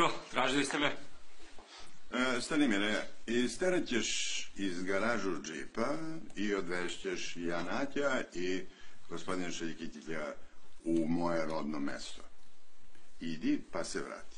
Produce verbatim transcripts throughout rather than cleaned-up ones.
Dobro, tražili ste me. Stanimire, isterat ćeš iz garažu džipa i odvešćeš Janatja i gospodina Šeljkitića u moje rodno mesto. Idi pa se vrati.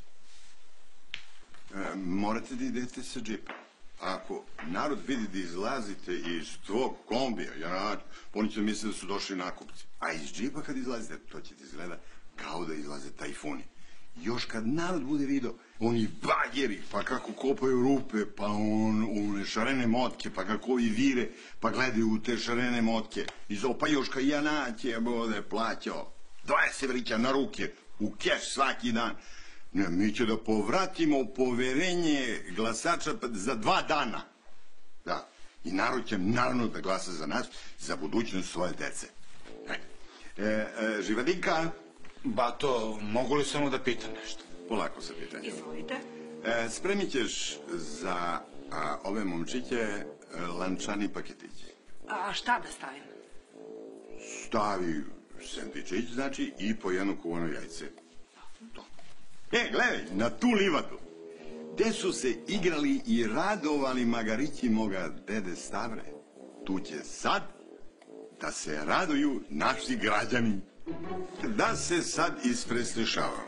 Morate da idete sa džipa. Ako narod vidi da izlazite iz tvog kombija, Janat, oni će misle da su došli nakupci. A iz džipa kad izlazite, to će ti izgleda kao da izlaze tajfuni. Još kad narod bude vidio, oni bageri, pa kako kopaju rupe, pa on one šarene motke, pa kako i vire, pa gledaju u te šarene motke. I zove, pa još kad Janat je bude plaćao dvadeset evrića na ruke, u keš svaki dan. Ne, mi će da povratimo poverenje glasača za dva dana. Da, i narod će naravno da glasa za nas, za budućnost svoje dece. E, e, Živadinka? Bato, mogu li samo da pitam nešto? Polako sa pitanjem. Izvolite. E, spremit ćeš za a, ove momčiće e, lančani paketići. A šta da stavim? Stavi sendvičić, znači, i po jedno kuvano jajce. To. E, gledaj, na tu livadu, gde su se igrali i radovali magarići moga dede Stavre, tu će sad da se raduju naši građani. Da se sad ispreslišavamo.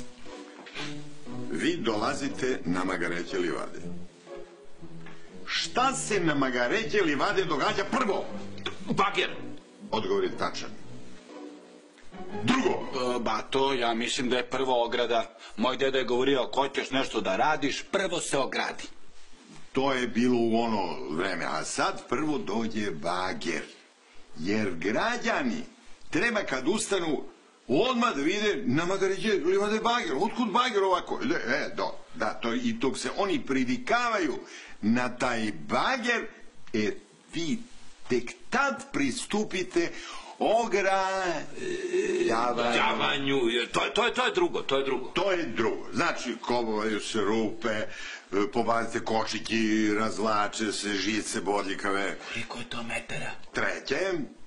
Vi dolazite na Magareće livade. Šta se na Magareće livade događa prvo? Bager. Odgovor je tačan. Drugo. E, Bato, ja mislim da je prvo ograda. Moj deda je govorio, ako ćeš nešto da radiš, prvo se ogradi. To je bilo u ono vreme, a sad prvo dođe bager. Jer građani treba kad ustanu odmah da vide na Magareće livade bager. Otkud bager ovako? E, do, da, to, i dok se oni privikavaju na taj bager, e, vi tek tad pristupite ograđavanju. To, to, to je drugo, to je drugo. To je drugo. Znači, kovaju se rupe, pobavite kočiki, razlače se žice bodljikave. Koliko je to metara? Treće,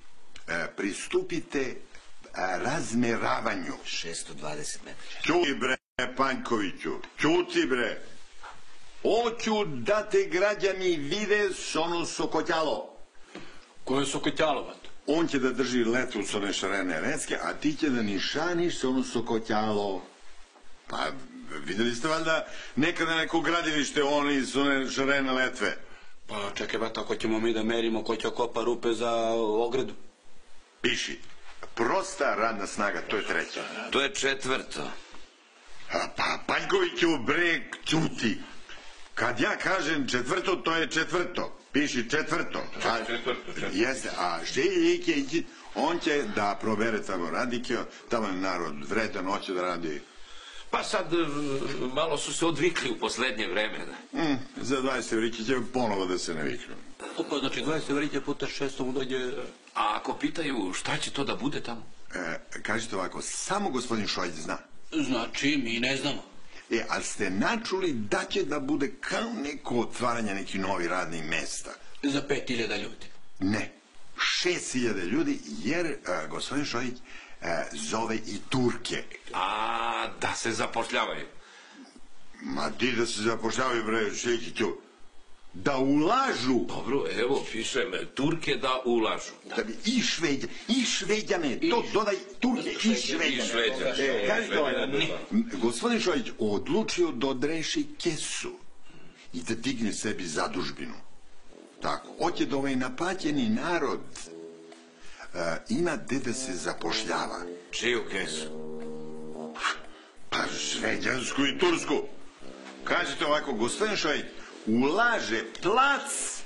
pristupite razmeravanju. šesto dvadeset metara. Ćuti bre, Panjkoviću, ćuti bre. Hoću da te građani vide s ono sokotjalo. Koje je sokotjalo, Bato? On će da drži letvu s one šarene recke, a ti će da nišaniš s ono sokotjalo. Pa, videli ste valjda nekada neko gradilište, oni su one šarene letve. Pa, čekaj, Bato, ako ćemo mi da merimo ko će kopa rupe za ogradu? Piši, prosta radna snaga, to je treća. To je četvrto. A, pa, Panjkoviću, bre, ćuti. Kad ja kažem četvrto, to je četvrto. Piši četvrto. A, četvrto, četvrto. Jeste, a Šeljike, on će da probere tamo radike, tamo je narod vredan, hoće da radi. Pa sad, malo su se odvikli u poslednje vreme. Mm, za dvadeset evrića će ponovo da se naviknu. Opa, znači dvadeset evrića puta šesto mu dođe... A ako pitaju šta će to da bude tamo? E, kažite ovako, samo gospodin Šojić zna. Znači, mi ne znamo. E, ali ste načuli da će da bude kao neko otvaranje nekih novi radnih mesta? Za pet hiljada ljudi? Ne, šest hiljada ljudi, jer uh, gospodin Šojić uh, zove i Turke. A, da se zapošljavaju? Ma ti da se zapošljavaju, bre, Šeljkiću. Da ulažu. Dobro, evo, pišem, Turke da ulažu. Da bi i Šveđane, i Šveđane, to dodaj Turke i Šveđane. I Šveđane. Kažete ovaj, gospodin Šojić odlučio da odreši kesu i da digne sebi zadužbinu. Tako, hoće da ovaj napaćeni narod ima gde da se zapošljava. Čiju kesu? Pa šveđansku i tursku. Kažete ovako, gospodin Šojić ulaže plac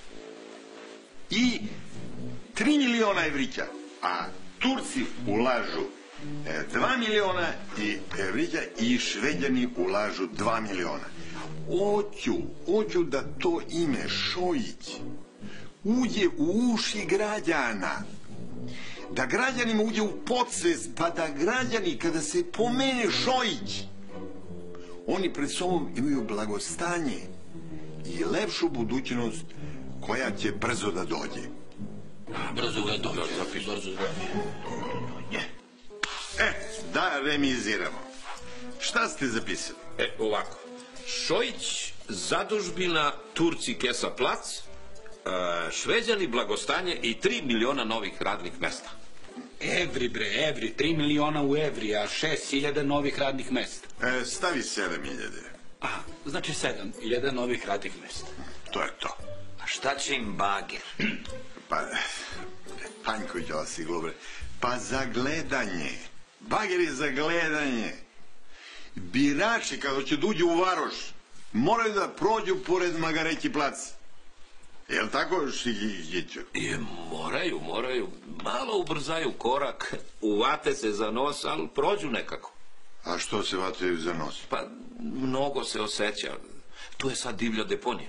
i tri miliona evrića, a Turci ulažu dva miliona i evrića i Šveđani ulažu dva miliona. Hoću, hoću da to ime Šojić uđe u uši građana, da građanima uđe u podsvest, pa da građani kada se pomene Šojić, oni pred sobom imaju blagostanje i lepšu budućnost koja će brzo da dođe. Brzo da dođe, brzo da dođe. E, da remiziramo. Šta ste zapisali? E, ovako. Šojić, zadužbina, Turci, kesa, plac, Šveđani, blagostanje i tri miliona novih radnih mesta. Evri, bre, evri, tri miliona u evri, a šest hiljada novih radnih mesta. E, stavi sedam hiljade. A, znači sedam hiljada novih radnih mesta. To je to. A šta će im bager? Pa, Panjković, ova si globre, pa za gledanje. Bager je za gledanje. Birači, kada će duđu u Varoš, moraju da prođu pored Magareći plac. Jel' tako, Šigiću? Je, moraju, moraju. Malo ubrzaju korak, uvate se za nos, ali prođu nekako. A što se vataju za nos? Pa, mnogo se osjeća. Tu je sad divlja deponija.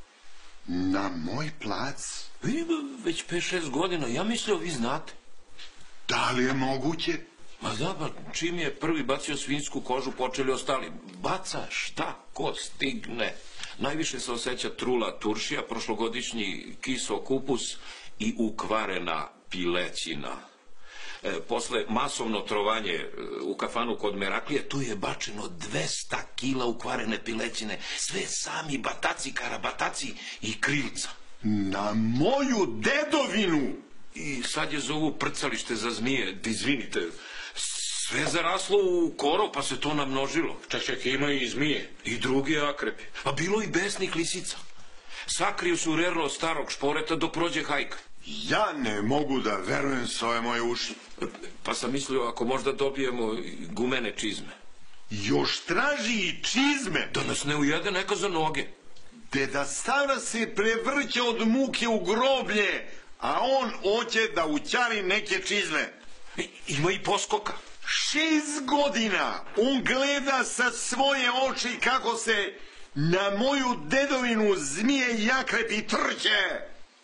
Na moj plac? Vi već pet šest godina, ja mislio vi znate. Da li je moguće? Ma da, pa čim je prvi bacio svinjsku kožu, počeli ostali. Baca šta ko stigne. Najviše se osjeća trula turšija, prošlogodišnji kiso kupus i ukvarena pilećina. E, posle masovno trovanje u kafanu kod Meraklije, tu je bačeno dvesta kila ukvarene pilećine. Sve sami bataci, karabataci i krilca. Na moju dedovinu! I sad je zovu prcalište za zmije, izvinite, sve zaraslo u korov pa se to namnožilo. Čak ima i zmije. I drugi akrepi. A bilo i besnih lisica. Sakriju su rerlo starog šporeta dok prođe hajka. Ja ne mogu da verujem s ove moje uši. Pa sam mislio ako možda dobijemo gumene čizme. Još traži i čizme. Da nas ne ujede neka za noge. Deda Stavra se prevrće od muke u groblje, a on hoće da ućari neke čizme. I, ima i poskoka. Šest godina on gleda sa svoje oči kako se na moju dedovinu zmije i akrepi trče.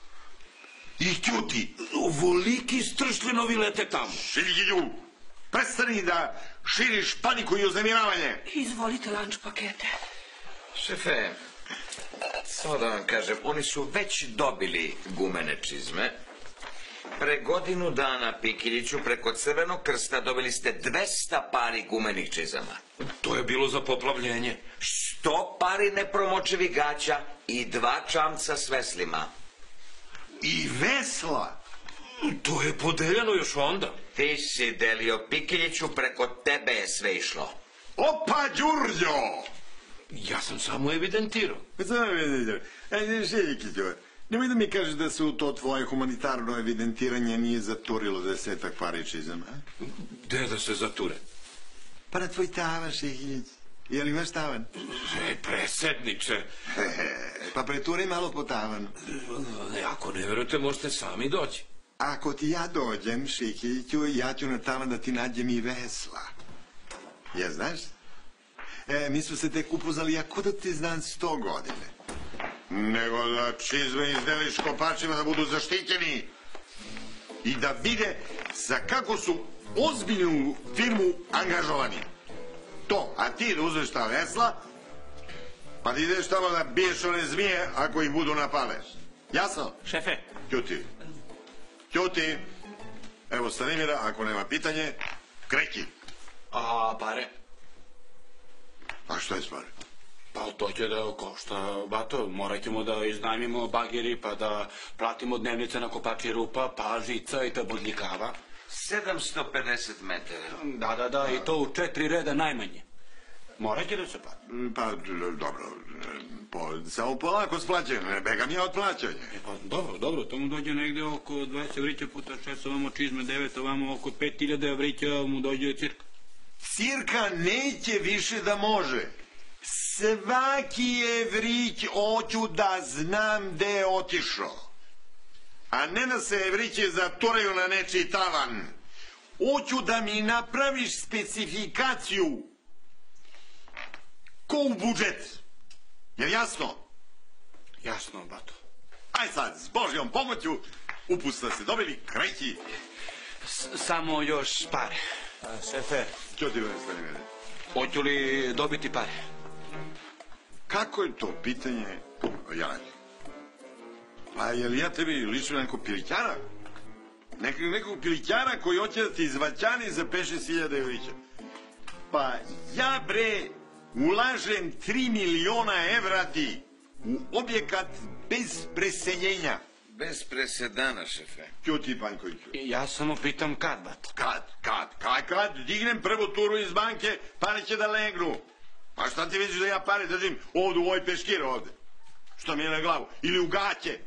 I ćuti. Ovoliki stršljenovi lete tamo. Šiljilju, prestani da širiš paniku i uznemiravanje. Izvolite lanč pakete. Šefe, samo da vam kažem, oni su već dobili gumene čizme. Pre godinu dana, Pikiljiću, preko Crvenog krsta dobili ste dvesta pari gumenih čizama. To je bilo za poplavljenje. Sto pari nepromočivih gaća i dva čamca s veslima. I vesla. To je podeljeno još onda. Ti si delio, Pikiljiću, preko tebe je sve išlo. Opa, Đurđo! Ja sam samo evidentirao. Samo evidentirao. Ajde, Šeljikiću, nemoj da mi kažeš da se u to tvoje humanitarno evidentiranje nije zaturilo desetak pari čizama. Gde da se zature? Pa na tvoj tavan, Šeljikić. Jel imaš tavan? E, presedniče. Pa preturi malo po tavanu. Ako ne verujete, možete sami doći. Ako ti ja dođem, Šikiću, ja ću na tavan da ti nađem i vesla. Ja znaš? E, mi smo se tek upoznali, ja ko da ti znam sto godine. Nego da čizme izdeliš kopačima da budu zaštićeni. I da vide za kako su ozbiljnu firmu angažovani. To, a ti da uzmeš ta vesla, pa ti ideš tamo da biješ one zmije ako ih budu napale. Jasno? Šefe. Ćuti. Ćuti. Evo Stanimira, ako nema pitanje, kreći. A pare? A što je s pare? Pa to će da košta, bato, morat ćemo da iznajmimo bageri, pa da platimo dnevnice na kopači rupa, pa žica i ta bodljikava. sedamsto pedeset metara. Da, da, da, i to u četiri reda najmanje. Morat će da se plati. Pa, dobro, po, samo polako splaćaju, ne begam ja od plaćanja. E pa dobro, dobro, to mu dođe negde oko dvadeset evrića puta šest, ovamo čizme devet, ovamo oko pet hiljada evrića mu dođe cirka. Cirka neće više da može. Svaki evrić hoću da znam gde je otišao. A ne da se evriće zaturaju na nečiji tavan. Hoću da mi napraviš specifikaciju ko u budžet. Jer jasno? Jasno, bato. Aj sad, s Božjom pomoću, upusta se dobili, kreći. Samo još pare. Šefe, Čo ti vreš, Stanimire? hoću li dobiti pare? Kako je to pitanje, Jana? Pa je li ja tebi lično nekog pilićara? Nek, nekog pilićara koji hoće da ti izvaćani za pet šest hiljada evrića? Pa ja, bre, ulažem tri miliona evra ti u objekat bez preseljenja. Bez presedana, šefe. Ćuti, Panjkoviću. Ja samo pitam kad, bato. Kad, kad, kad, kad, dignem prvu turu iz banke, pare će da legnu. Pa šta ti vidiš da ja pare držim ovdje u ovoj peškir ovdje? Što mi je na glavu? Ili u gaće?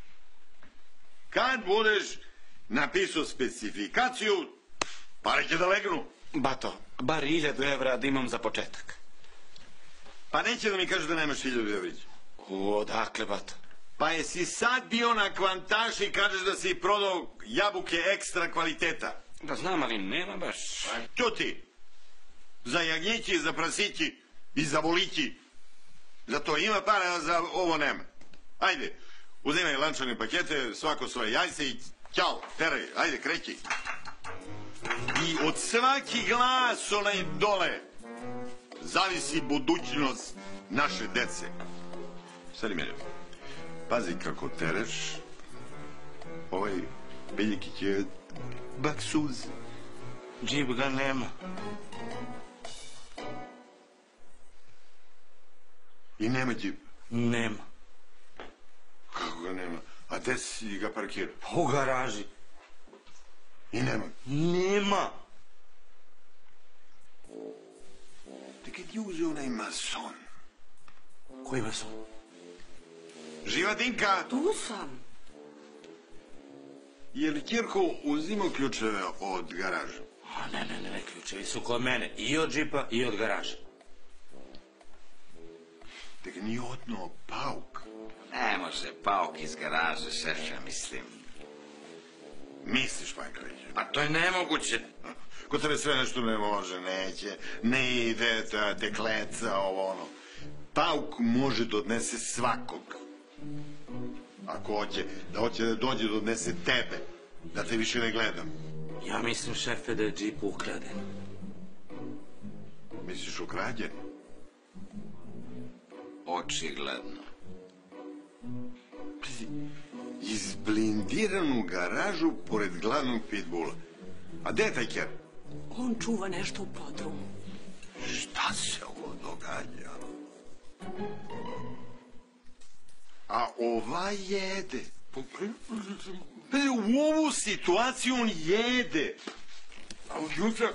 Kad budeš napisao specifikaciju, pare će da legnu. Bato, bar hiljadu evra da imam za početak. Pa neće da mi kažeš da nemaš hiljadu evrića. Odakle, bato? Pa jesi sad bio na Kvantaši i kažeš da si prodao jabuke ekstra kvaliteta? Da znam, ali nema baš. Ćuti, za jagnjići, za prasići i za volići. Za to ima para, a za ovo nema. Ajde, uzimaj lančane pakete, svako svoje jajce i ćao, teraj, ajde, kreći. I od svaki glas onaj dole zavisi budućnost naše dece. Stari mene, pazi kako tereš, ovaj Beljikić je baksuz. Džip ga nema. I nema džip. Nema. Kako ga nema? A gde si ga parkirao? U garaži. I nema. Nema. Te kad je uzeo onaj mason? Koji mason? Živa Dinka, Tu sam. je li Kirko uzimao ključeve od garaža? A ne, ne, ne, ključevi su kod mene. I od džipa i od garaža. Te ga nije otnuo pauk. Ne može pauk iz garaže, šefe, mislim. Misliš, Pajković? Pa to je nemoguće. Kod tebe sve nešto ne može, neće, ne ide, ta te kleca, ovo ono. Pauk može da odnese svakog. Ako hoće, da hoće da dođe da odnese tebe, da te više ne gledam. Ja mislim, šefe, da je džip ukraden. Misliš ukrađen? Očigledno. Pazi, izblindiranu garažu pored glavnog pitbula. A gde je taj ker? On čuva nešto u podrumu. Šta se ovo događa? A ova jede. Pazi, u ovu situaciju on jede. A juče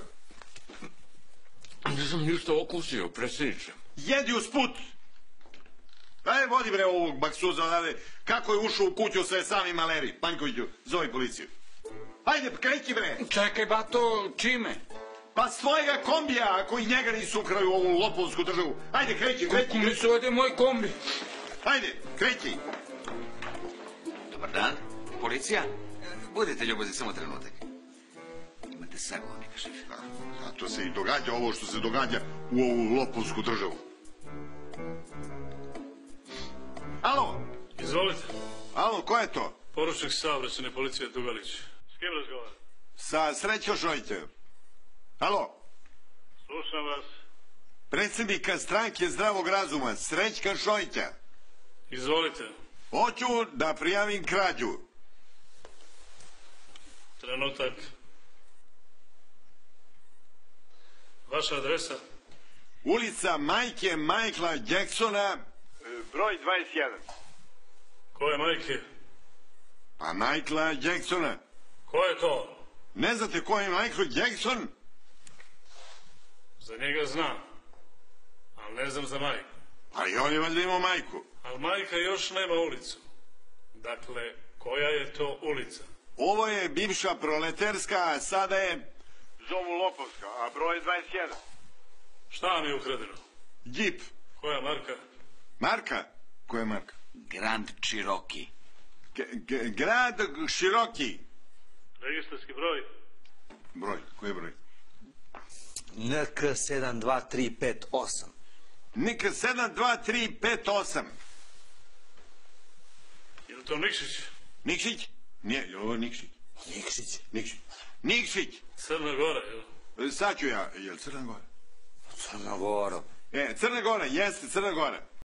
nisam ništa okusio, predsjedniče. Jedi usput. Ajde, vodi bre ovog baksuza odavde. Kako je ušao u kuću sve sami maleri. Panjkoviću, zovi policiju. Ajde, kreći bre. Čekaj, bato, čime? Pa svojega kombija, ako i njega nisu ukrali u ovu lopovsku državu. Ajde, kreći, kreći. Kako mi se ovdje moj kombi? Ajde, kreći. Dobar dan. Policija? Budite ljubazni, samo trenutak. Imate sagovornika, šefe. Zato se i događa ovo što se događa u ovu lopovsku državu. Alo, Izvolite. alo, ko je to? Poručnik saobraćajne policije Dugalić. S kim razgovaram? Sa Srećo Šojte. Alo, Slušam vas. predsjednika stranke Zdravog razuma, Srećka Šojća. Izvolite. Hoću da prijavim krađu. Trenutak. Vaša adresa? Ulica majke Michaela Jacksona, broj dvadeset jedan. Koje majke? Pa Michaela Jacksona. Ko je to? Ne znate ko je Michael Jackson? Za njega znam. Ali ne znam za majku. Pa i on je valjda imao majku. Ali majka još nema ulicu. Dakle, koja je to ulica? Ovo je bivša proleterska, a sada je zovu Lopovska, a broj je dvadeset jedan. Šta vam je ukradeno? Džip. Koja marka? Marka? Koja je marka? Grand Cherokee. G g grad Široki. Registarski broj? Broj, koji je broj? N K sedam dva tri pet osam. N K sedam dva tri pet osam. Je li to Nikšić? Nikšić? Nije, je li ovo Nikšić? Nikšić. Nikšić. Nikšić. Crna Gora, jel? Sad ću ja, je li Crna Gora? Crna Gora. E, Crna Gora, jeste Crna Gora.